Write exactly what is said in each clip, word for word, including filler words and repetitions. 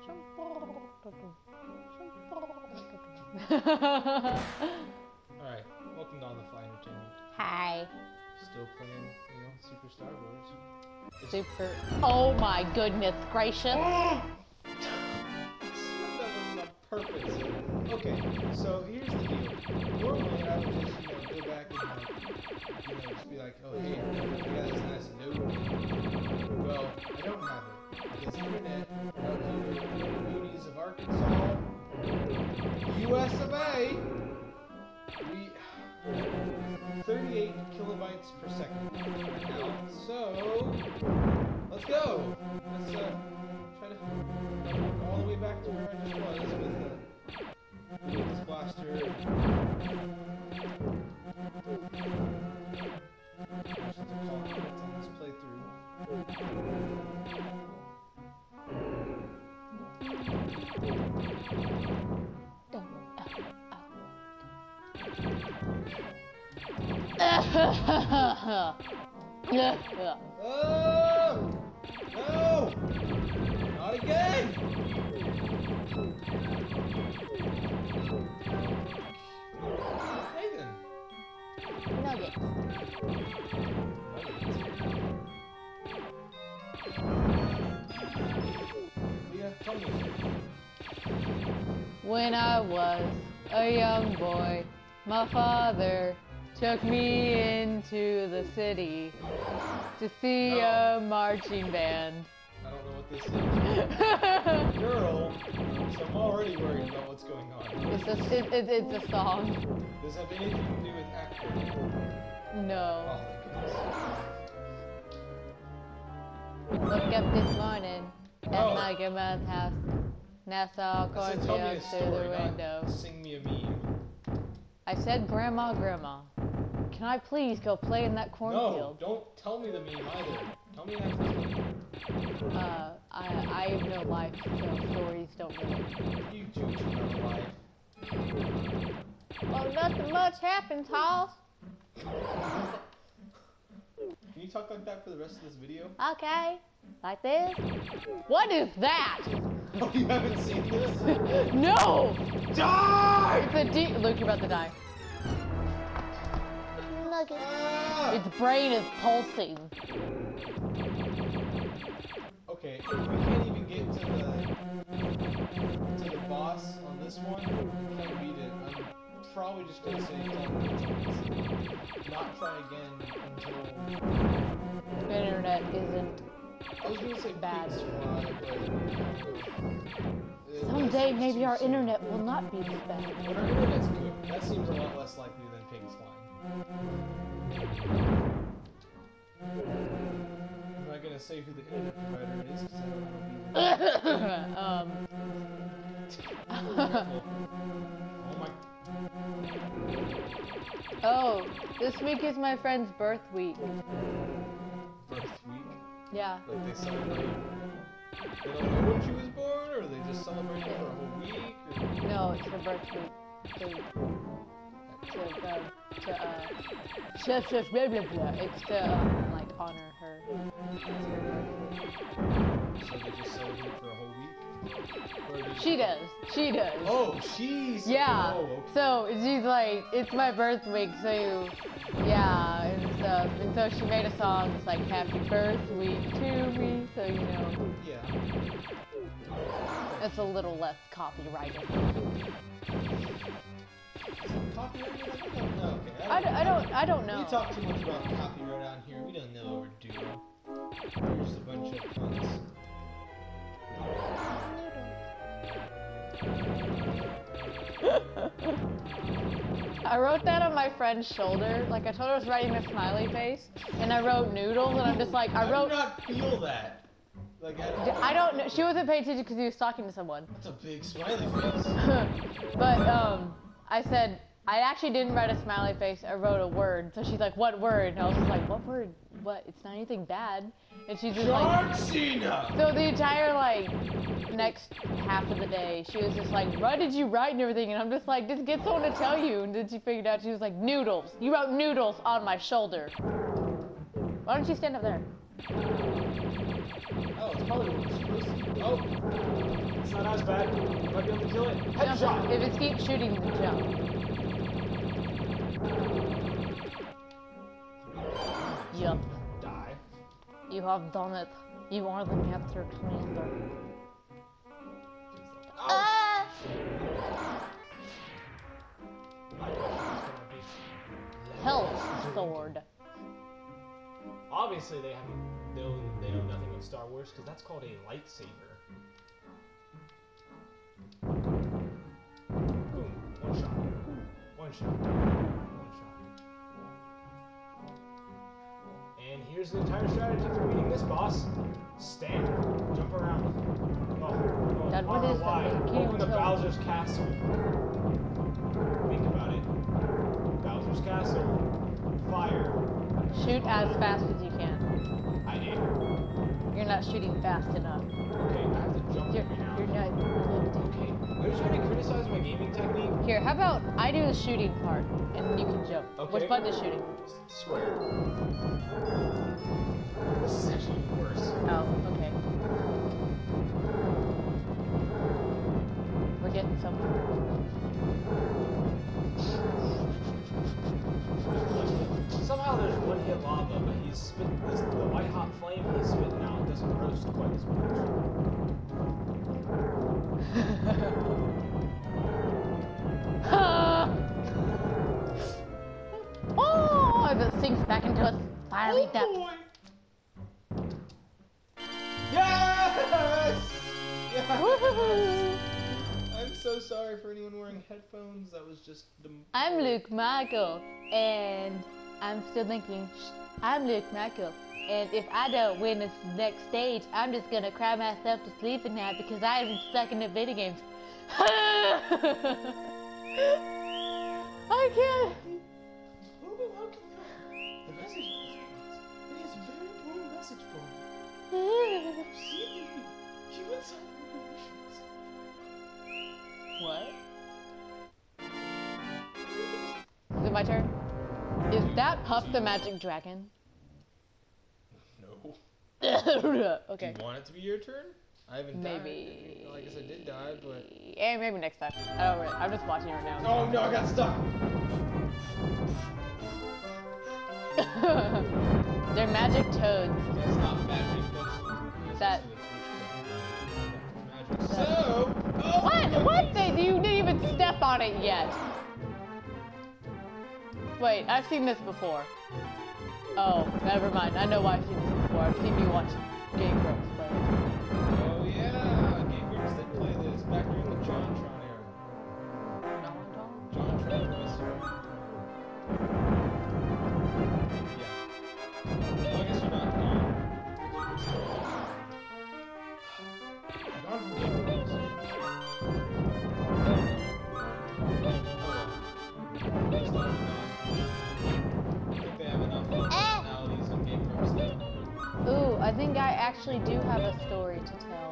Alright, welcome to On the Fly Entertainment. Hi. Still playing, you know, Super Star Wars. It's Super. Oh my goodness gracious. I swear that wasn't on purpose. Okay, so here's the deal. Normally I would just, you know, go back and like, you know, just be like, oh hey, I got this nice note. Well, I don't have it. Because the internet out here in the boonies of Arkansas, U S of A, we thirty-eight kilobytes per second right now. So let's go. Let's uh, try to go all the way back to where I just was with the uh, this blaster. Options are called on this playthrough. Oh! No! Not again! Okay then. Nugget. Yeah, tell me. When I was a young boy, my father took me into the city to see No. a marching band. I don't know what this is. Girl, so I'm already worried about what's going on. It's a, it, it, it's a song. Does it have anything to do with acting? No. Oh my goodness. Woke up this morning at Oh. my grandma's house. Nassau I said, tell me a cornfields through story, the window. not sing me a meme. I said, Grandma, Grandma, can I please go play in that No, cornfield? don't tell me the meme either. Tell me an actual story. Uh, I, I have no life, so stories don't really. You two should have a life. Well, nothing much happens, Hoss. Can you talk like that for the rest of this video? Okay, like this. What is that? Oh, you haven't seen this? No! Die! It's a deep. Luke, you're about to die. Look, Ah! its brain is pulsing. Okay, if we can't even get to the to the boss on this one, we can't beat it. I'm probably just gonna say not try again until The internet isn't. I was gonna say Bad. pigs fly, but uh, Someday, that seems maybe too our soon. internet will not be this bad. When our internet's good, that seems a lot less likely than pigs flying. I'm not gonna say who the internet provider is because I don't know. um. Oh my. Oh, this week is my friend's birth week. Birth week? Yeah. Like they celebrate. They don't know when she was born, or they just celebrate it for a whole week? Or... No, it's her birth week. To, to, uh, to, uh, chef, chef, blah, blah, blah. It's to, um, like, honor her. It's her birth week. So they just celebrate for a whole week? Or they She does. She does. Oh, she's. Yeah. Oh, okay. So she's like, it's my birth week, so you, yeah, and stuff. And so she made a song. It's like, happy birth week to me. So you know, Yeah. it's a little less copyrighted. Copyrighted? I don't know. Okay. I, d I don't. I don't know. We talk too much about copyright on here. We don't know what we're doing. We're just a bunch of punks. I wrote that on my friend's shoulder. Like I told her I was writing a smiley face, and I wrote noodles, and I'm just like, I wrote. I do not feel that. Like I don't. I don't know. She wasn't paying attention because he was talking to someone. That's a big smiley face. But um, I said I actually didn't write a smiley face. I wrote a word. So she's like, "What word?" And I was just like, "What word? What? It's not anything bad." And she's just like. John Cena. So the entire like next half of the day, she was just like, "What did you write and everything?" And I'm just like, "Just get someone to tell you." And then she figured out she was like, "Noodles. You wrote noodles on my shoulder." Why don't you stand up there? Oh, it's probably what we're supposed to do. Oh. It's not as bad. You might be able to kill it. Jump. Headshot! If it keeps shooting, then jump. Yup. Die. You have done it. You are the master commander. Oh. Ah! My question is gonna be... Health sword. Obviously, they haven't. They know, they know nothing of Star Wars because that's called a lightsaber. Boom! One shot. One shot. One shot. And here's the entire strategy for beating this boss: stand, jump around. Oh, oh, Dad, what armor is that wide. thing? Can't Open the even tell. Bowser's castle. Think about it. Bowser's castle. Fire. Shoot as fast as you can. I did. You're not shooting fast enough. Okay, I have to jump You're, every now. you're not. Okay, are you trying to criticize my gaming technique? Here, how about I do the shooting part and you can jump. Okay. Which button is shooting? Square. This is actually worse. Oh, okay. We're getting somewhere. Somehow there's one hit lava, but he's spit this, the white hot flame he's spitting out doesn't roast quite as Oh, as it sinks back into its fiery much. depths. Boy. Yes! Yes! Woohoo! I'm so sorry for anyone wearing headphones. That was just the. I'm Luke Michael, and I'm still thinking, "Shh, I'm Luke Michael, and if I don't win this next stage, I'm just gonna cry myself to sleep at night because I'm stuck in the video games." I can't. Oh, how can you? The message. It is a very important message for me. See, you and some relations. What? Is it my turn? Is that Puff the Magic Dragon? No. Okay. Do you want it to be your turn? I haven't Maybe. died. Like I said, I did die, but. Yeah, maybe next time. I don't really, I'm just watching right now. Oh no, I got stuck. They're magic toads. That's not magic. That's, That- that's magic. So. Oh, What? my What? goodness. They, you didn't even step on it yet. Wait, I've seen this before. Oh, never mind. I know why I've seen this before. I've seen you watch Game Grumps play it. Oh yeah, Game Grumps did play this back during the JonTron era. JonTron, miss you. Yeah. Well, I guess you're not gone. I've gone from Game Grumps. Oh well. Still haven't gone. I think they have enough personalities in Game Grumps now. Ooh, I think I actually do have a story to tell.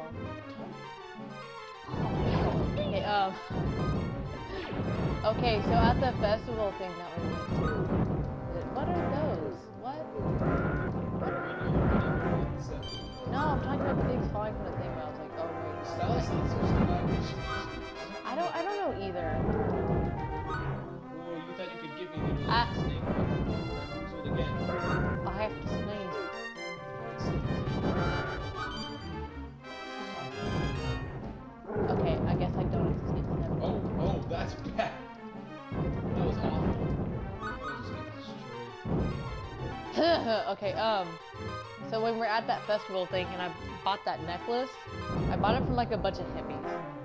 Okay, um. Okay, so at the festival thing that we went to, what are those? What? What do we know? What's that? No, I'm talking about the things falling from the thing, but I was like, oh wait. Stalactites or stalagmites? I don't, I don't know either. Oh, you thought you could give me the Ah. snake one. So again. I have to sneeze. Okay, I guess I don't have to sneeze. Never mind. Oh, oh, that's bad. That was awful. That was just getting destroyed. Okay, um, so when we're at that festival thing and I bought that necklace, I bought it from like a bunch of hippies.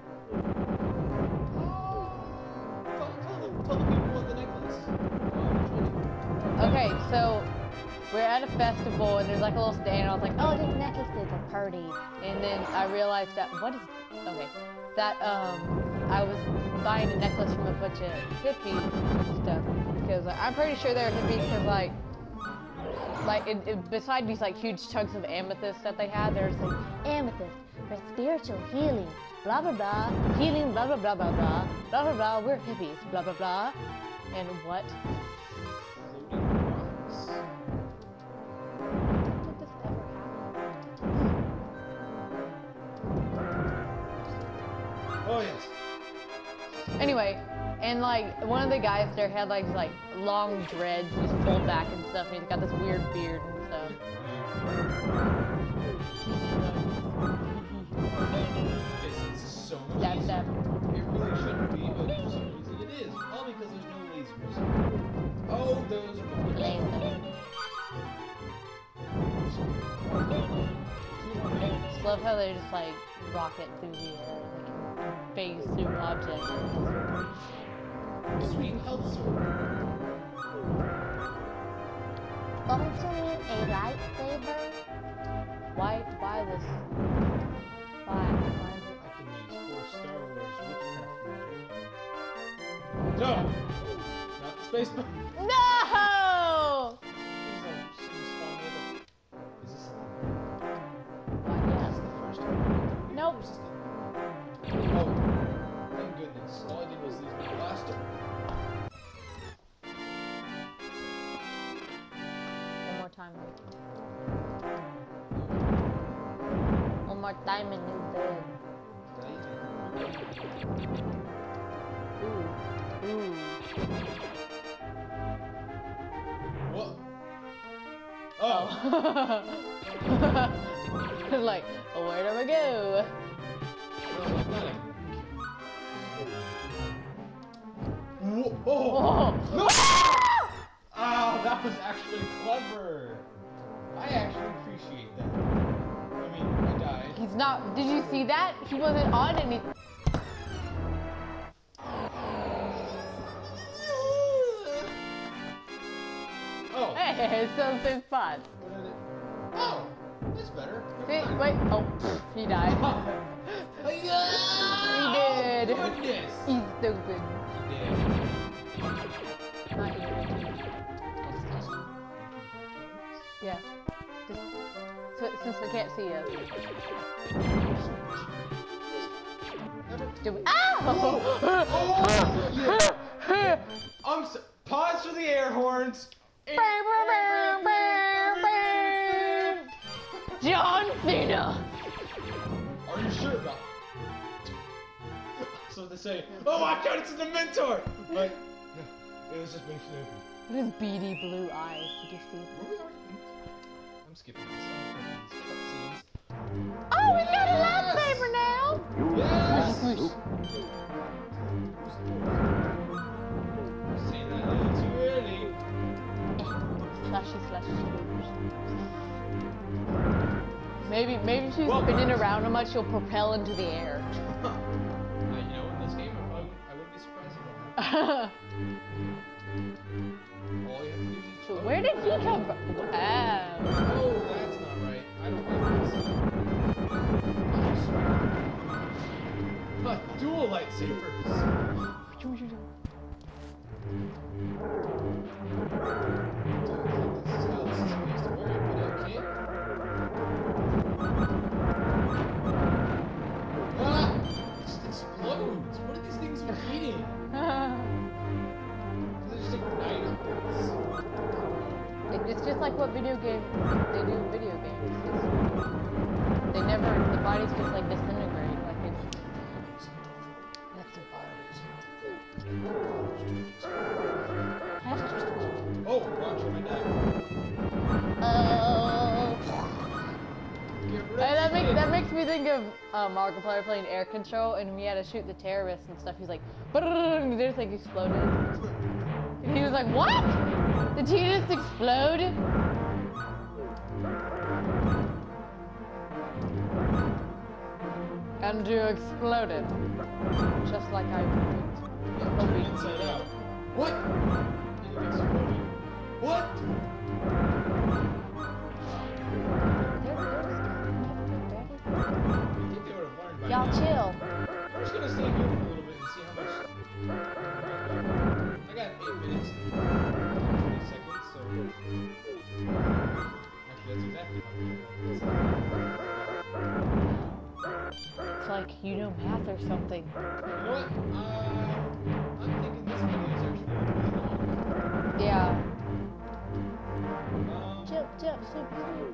Tell, tell, the, tell the people what the necklace. Oh, I'm Okay, so we're at a festival and there's like a little stand and I was like, oh, this necklace is a party. And then I realized that, what is, okay, that, um, I was buying a necklace from a bunch of hippies and stuff. Because like, I'm pretty sure they're hippies because like, like, it, it, beside these like huge chunks of amethyst that they had, there's like, amethyst for spiritual healing, blah, blah, blah, healing, blah, blah, blah, blah, blah, blah, blah, blah, we're hippies, blah, blah, blah. And what? floating rocks. When did this ever happen? Oh yes. Anyway, and like one of the guys there had like like long dreads, just pulled back and stuff, and he's got this weird beard and stuff. This is so much Dab easier. dab. It really shouldn't be, but for some reason it is. All because there's no lasers. Oh, those are bullets. Just love how they just like rocket through the air, like phase through objects. Sweet health sword. Also need a lightsaber. Why? Why this? Why? Why? I can use four Star Wars witchcraft magic. No! Not the space bar. No! Is this What, yeah. the first one? Nope. Oh, thank goodness. All I did was lose my blaster. One more time. One more time and you dead. Ooh. Ooh. What? Oh. Like, well, where do I go? Whoa. Oh. Oh. No! Ah, that was actually clever. I actually appreciate that. I mean, I died. He's not. Did you see that? He wasn't on anything. Oh. Hey, it's still the same spot. What did it? Oh, that's better. See, wait. Oh, he died. He did. Goodness. He's stupid. He did. Not you. Yeah. Just, so, since I can't see you. Do we? Ow! Oh, yeah. I'm so, pause for the air horns. John Cena. Are you sure about it? So they say, oh my god, it's a Dementor! But, no, it was just making it. What is beady blue eyes? Did you see? Where we are? I'm skipping this. I'm skipping these cutscenes. Oh, we got a lightsaber now! Yes! Squish, squish. Saying that a little too early. Slashy, slashy, squish. Maybe, maybe if she's Well, spinning around too much, she'll propel into the air. Now, you know, in this game, I, probably, I wouldn't be surprised about that. All you have to do is So where did he come from? Wow. Oh, that's not right. I don't like this. But dual lightsabers. This is how this is supposed to work, but okay. Ah! It just explodes. What are these things eating? They just ignite us. It- It's just like what video game they do in video games. It's- they never, the bodies just like disintegrate. Like it's. That's the body. Oh, watch my knife. Oh. Get Hey, ready. that makes that makes me think of uh, Markiplier playing Air Control, and we had to shoot the terrorists and stuff. He's like, and they just like exploded. And he was like, what? Did he just explode? And you exploded. Just like I Turn inside out. What? And it exploded. What? I think they would have learned by Y'all now. chill. We're just gonna stay here for a little bit and see how much. I got eight minutes and twenty seconds, so. Actually, that's exactly how It's like you know math or something. You know what? Uh, I'm thinking this video is actually going to be long. Yeah. Um, Jump, jump, super, super.